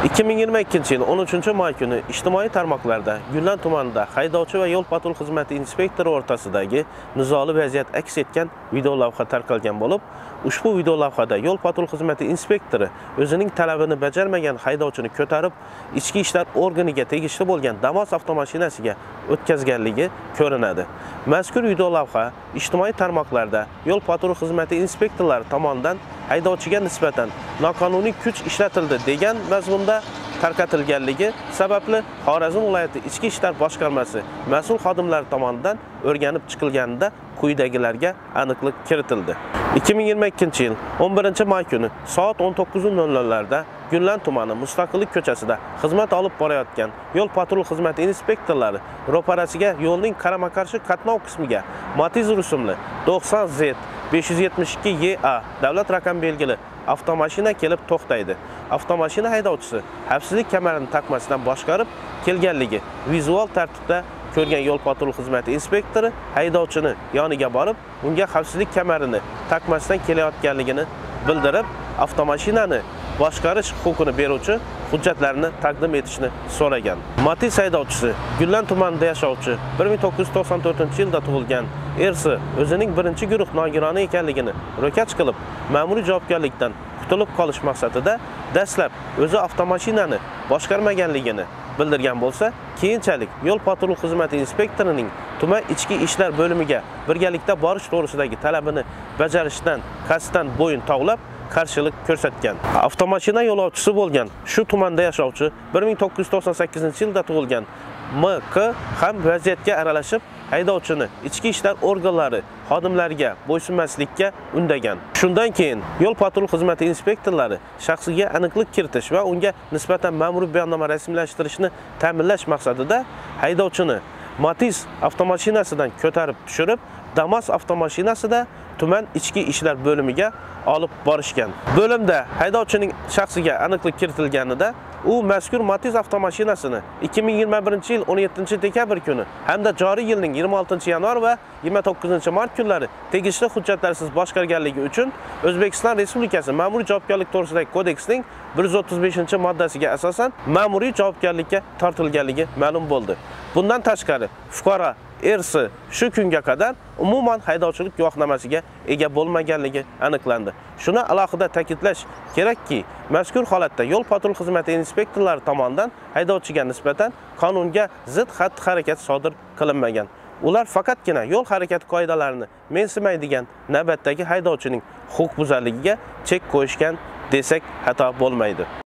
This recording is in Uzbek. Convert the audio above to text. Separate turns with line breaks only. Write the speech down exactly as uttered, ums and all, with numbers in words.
ikki ming yigirma ikkinchi yil o'n uchinchi may kuni ijtimoiy tarmoqlarda Gullan tumanida haydovchi va yo'l patrul xizmati inspektori o'rtasidagi nizoli vaziyat aks etgan video lavha tarqalgan bo'lib, ushbu video lavhada yo'l patrul xizmati inspektori o'zining talabini bajarmagan haydovchini ko'tarib, ichki ishlar organiga tegishli bo'lgan Damas avtomashinasiga o'tkazganligi ko'rinadi. Mazkur video lavha ijtimoiy tarmoqlarda yo'l patrul xizmati inspektorlari tomonidan haydovchiga nisbatan noqonuniy kuch ishlatildi degan mazmunda tarqatilganligi sababli Xorazm viloyati Ichki ishlar boshqarmasi mas'ul xodimlari tomonidan o'rganib chiqilganida quyidagilarga aniqlik kiritildi. ikki ming yigirma ikkinchi yil o'n birinchi may kuni soat o'n to'qqiz nol nollarda Gullan tumani Mustaqillik ko'chasida xizmat olib borayotgan yo'l patrul xizmati inspektorlari ro'parasiga yo'lning qarama-qarshi qatnov qismiga Matiz rusumli to'qson Z besh yuz yetmish ikki Y A davlat raqam belgili avtomashina kelib to'xtaydi. Avtomashina haydovchisi xavfsizlik kamarini taqmasdan boshqarib kelganligi vizual tartibda ko'rgan yo'l patrul xizmati inspektori haydovchini yoniga borib, unga xavfsizlik kamarini taqmasdan kelayotganligini bildirib, avtomashinani boshqarish huquqini beruvchi hujjatlarni taqdim etishni so'ragan. Matiz haydovchisi Gullan tumanida yashovchi bir ming to'qqiz yuz to'qson to'rtinchi yilda tug'ilgan ersi o'zining birinchi guruh nogironi ekanligini ro'kach qilib, ma'muriy javobgarlikdan qutulib qolish maqsadida dastlab o'zi avtomashinani boshqarmaganligini bildirgan bo'lsa, keyinchalik yo'l patrul xizmati inspektorining tuman ichki ishlar bo'limiga birgalikda borish to'g'risidagi talabini bajarishdan qasddan bo'yin tovlab qarshilik ko'rsatgan. Avtomashina yo'lovchisi bo'lgan shu tumanda yashovchi bir ming to'qqiz yuz to'qson sakkizinchi yilda tug'ilgan M K ham vaziyatga aralashib, haydovchini ichki ishlar organlari xodimlariga bo'ysunmaslikka undagan. Shundan keyin yo'l patrul xizmati inspektorlari shaxsiga aniqlik kiritish va unga nisbatan ma'muriy bayonnoma rasmiylashtirishni ta'minlash maqsadida haydovchini Matiz avtomashinasidan ko'tarib tushirib, Damas avtomashinasida tuman ichki ishlar bo'limiga olib borishgan. Bo'limda haydovchining shaxsiga aniqlik kiritilganida u mazkur Matiz avtomashinasini ikki ming yigirma birinchi yil o'n yettinchi dekabr kuni hamda joriy yilning yigirma oltinchi yanvar va yigirma to'qqizinchi mart kunlari tegishli hujjatlarsiz boshqarganligi uchun O'zbekiston Respublikasi Ma'muriy javobgarlik to'g'risidagi kodeksning bir yuz o'ttiz beshinchi moddasiga asosan ma'muriy javobgarlikka tortilganligi ma'lum bo'ldi. Bundan tashqari, fuqaro ersi shu kunga qadar umuman haydovchilik guvohnomasiga ega bo'lmaganligi aniqlandi. Shuni alohida ta'kidlash kerakki, mazkur holatda yo'l patrul xizmati inspektorlari tomonidan haydovchiga nisbatan qonunga zid xatti-harakat sodir qilinmagan. Ular faqatgina yo'l harakati qoidalarini mensimaydigan navbatdagi haydovchining huquqbuzarligiga chek qo'yishgan desak xato bo'lmaydi.